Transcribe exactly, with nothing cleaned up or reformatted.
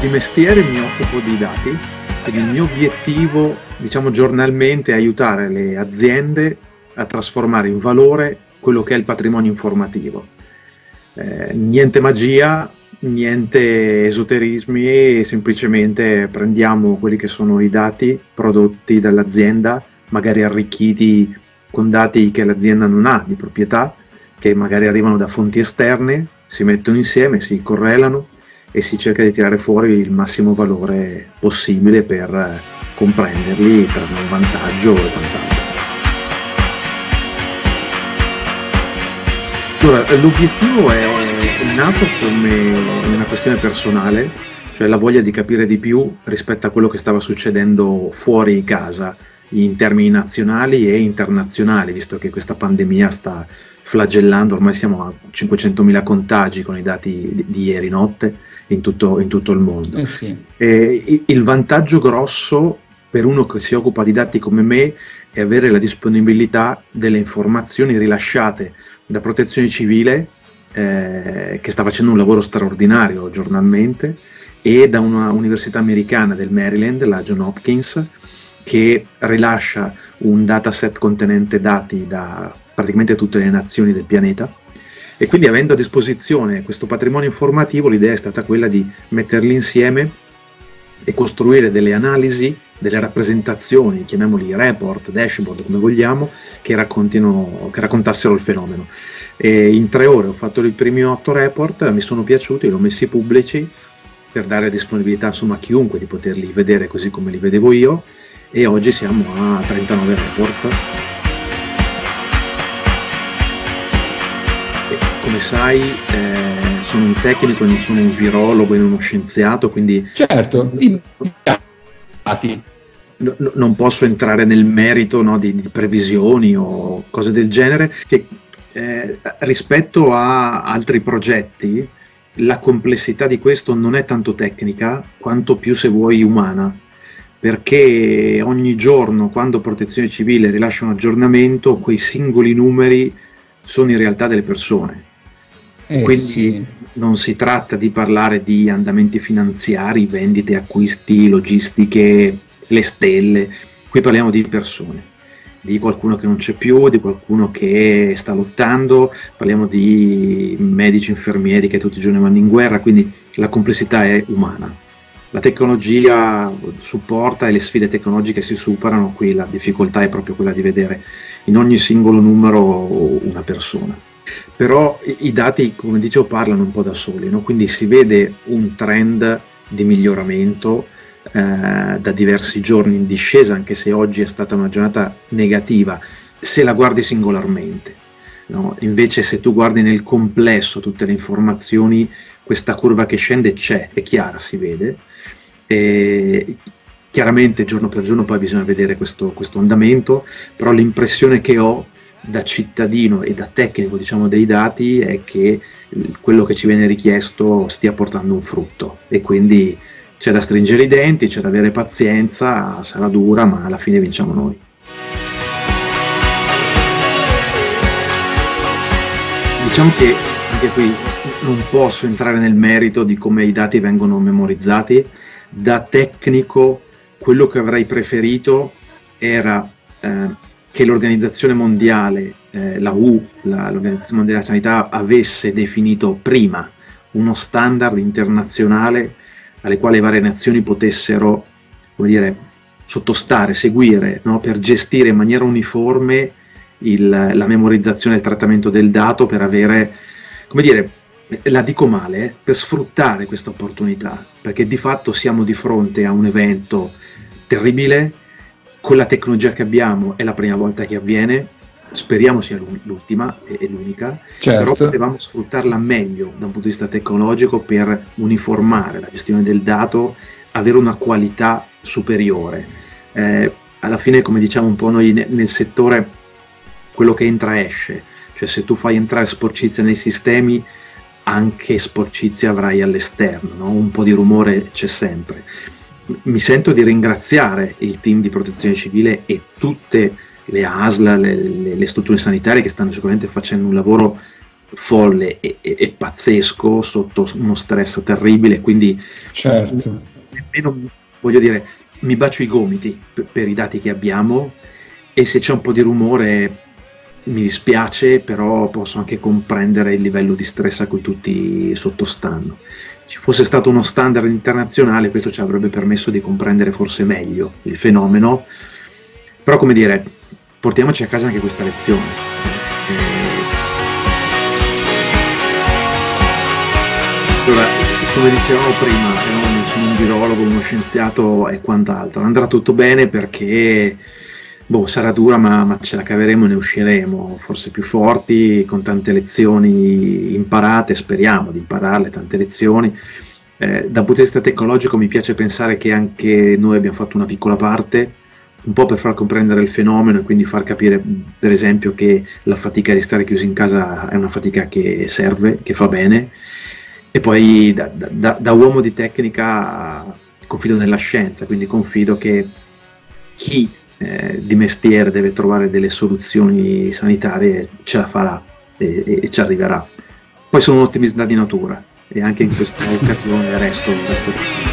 Di mestiere mi occupo di dati, quindi il mio obiettivo, diciamo, giornalmente è aiutare le aziende a trasformare in valore quello che è il patrimonio informativo. Eh, niente magia, niente esoterismi, semplicemente prendiamo quelli che sono i dati prodotti dall'azienda, magari arricchiti con dati che l'azienda non ha di proprietà, che magari arrivano da fonti esterne, si mettono insieme, si correlano e si cerca di tirare fuori il massimo valore possibile per eh, comprenderli, trarne un vantaggio e quant'altro. Allora, l'obiettivo è nato come una questione personale, cioè la voglia di capire di più rispetto a quello che stava succedendo fuori casa, in termini nazionali e internazionali, visto che questa pandemia sta flagellando, ormai siamo a cinquecentomila contagi con i dati di, di ieri notte in tutto, in tutto il mondo. Eh sì. E il vantaggio grosso per uno che si occupa di dati come me è avere la disponibilità delle informazioni rilasciate da Protezione Civile, eh, che sta facendo un lavoro straordinario giornalmente, e da una università americana del Maryland, la Johns Hopkins, che rilascia un dataset contenente dati da praticamente tutte le nazioni del pianeta. E quindi, avendo a disposizione questo patrimonio informativo, l'idea è stata quella di metterli insieme e costruire delle analisi, delle rappresentazioni, chiamiamoli report, dashboard, come vogliamo, che raccontino, che raccontassero il fenomeno. E in tre ore ho fatto i primi otto report, mi sono piaciuti, li ho messi pubblici per dare disponibilità, insomma, a chiunque di poterli vedere così come li vedevo io, e oggi siamo a trentanove report. Come sai, eh, sono un tecnico e non sono un virologo e non uno scienziato, quindi certo, i dati. No, no, non posso entrare nel merito, no, di, di previsioni o cose del genere, che eh, rispetto a altri progetti la complessità di questo non è tanto tecnica quanto più, se vuoi, umana, perché ogni giorno, quando Protezione Civile rilascia un aggiornamento, quei singoli numeri sono in realtà delle persone. Eh, Quindi sì. non si tratta di parlare di andamenti finanziari, vendite, acquisti, logistiche, le stelle. Qui parliamo di persone, di qualcuno che non c'è più, di qualcuno che sta lottando, parliamo di medici, infermieri che tutti i giorni vanno in guerra, quindi la complessità è umana. La tecnologia supporta e le sfide tecnologiche si superano, qui la difficoltà è proprio quella di vedere in ogni singolo numero una persona. Però i dati, come dicevo, parlano un po' da soli, no? Quindi si vede un trend di miglioramento eh, da diversi giorni in discesa, anche se oggi è stata una giornata negativa se la guardi singolarmente, no? Invece, se tu guardi nel complesso tutte le informazioni, questa curva che scende c'è, è chiara, si vede. E chiaramente giorno per giorno poi bisogna vedere questo, questo andamento, però l'impressione che ho da cittadino e da tecnico, diciamo, dei dati è che quello che ci viene richiesto stia portando un frutto, e quindi c'è da stringere i denti, c'è da avere pazienza, sarà dura, ma alla fine vinciamo noi. Diciamo che anche qui non posso entrare nel merito di come i dati vengono memorizzati. Da tecnico, quello che avrei preferito era eh, che l'Organizzazione Mondiale, eh, la W H O, la, l'Organizzazione Mondiale della Sanità, avesse definito prima uno standard internazionale alle quali varie nazioni potessero, come dire, sottostare, seguire, no? Per gestire in maniera uniforme il, la memorizzazione e il trattamento del dato, per avere, come dire, la dico male, eh, per sfruttare questa opportunità, perché di fatto siamo di fronte a un evento terribile. Con la tecnologia che abbiamo è la prima volta che avviene, speriamo sia l'ultima e l'unica, certo. Però potevamo sfruttarla meglio da un punto di vista tecnologico per uniformare la gestione del dato, avere una qualità superiore. Eh, alla fine, come diciamo un po' noi nel settore, quello che entra esce, cioè se tu fai entrare sporcizia nei sistemi, anche sporcizia avrai all'esterno, no? Un po' di rumore c'è sempre. Mi sento di ringraziare il team di Protezione Civile e tutte le A S L, le, le, le strutture sanitarie, che stanno sicuramente facendo un lavoro folle e, e, e pazzesco sotto uno stress terribile, quindi certo. nemmeno, voglio dire, mi bacio i gomiti per, per i dati che abbiamo, e se c'è un po' di rumore mi dispiace, però posso anche comprendere il livello di stress a cui tutti sottostanno. Ci fosse stato uno standard internazionale, questo ci avrebbe permesso di comprendere forse meglio il fenomeno, però come dire, portiamoci a casa anche questa lezione. Eh, allora, come dicevamo prima, io non sono un virologo, uno scienziato e quant'altro, andrà tutto bene perché boh, sarà dura, ma, ma ce la caveremo e ne usciremo, forse più forti, con tante lezioni imparate, speriamo di impararle, tante lezioni. Eh, dal punto di vista tecnologico mi piace pensare che anche noi abbiamo fatto una piccola parte, un po' per far comprendere il fenomeno e quindi far capire, per esempio, che la fatica di stare chiusi in casa è una fatica che serve, che fa bene, e poi da, da, da uomo di tecnica confido nella scienza, quindi confido che chi eh, di mestiere deve trovare delle soluzioni sanitarie ce la farà e, e, e ci arriverà. Poi sono un ottimista di natura e anche in questa occasione resto, resto